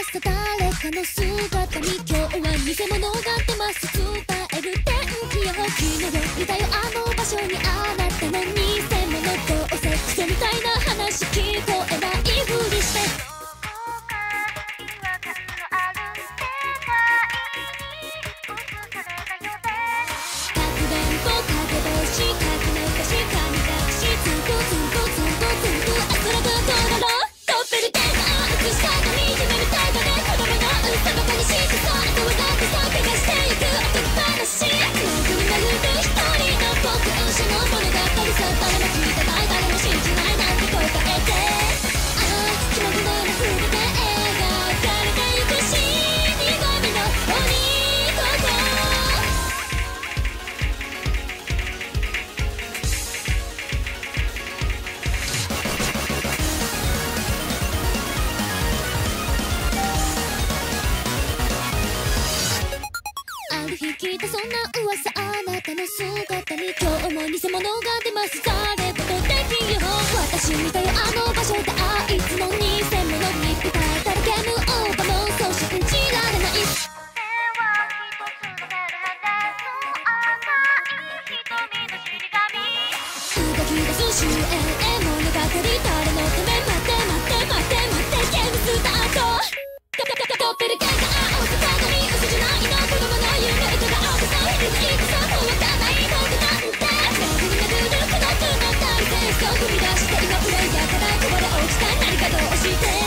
さ誰かの姿に今日は偽物が出ます。伝える天気予報昨日見たよあの場所にあなたの偽物どうせクソみたいな話聞こえないふりしてかくれんぼかけ星かくのかしかみ隠しつんとつんとつんとつんとあつらがどうだろうドッペルゲンガー映した髪夢みたいだね子供の嘘ばかりしてさあとはだってさ怪我してゆくおとぎ話僕に殴る一人の僕運者の物語さ誰も聞いてない誰も信じないなんて答えてあの気まぐれな筆で描かれてゆく死神の鬼ごとある日聞いたそんな噂あなたの姿に今日も偽物が出ますさればと天気予報私見たよあの場所であいつも偽物に答えたらゲームオーバーもうそう信じられない動き出す終焉へ物語誰のため待ってゲームスタートドッペルゲンガー大阪神嘘じゃないの子供の夢歌が青くさいついくさもわかんない僕なんて巡り巡る孤独の大戦争踏み出して今プレイヤーからこぼれ落ちた何かどうして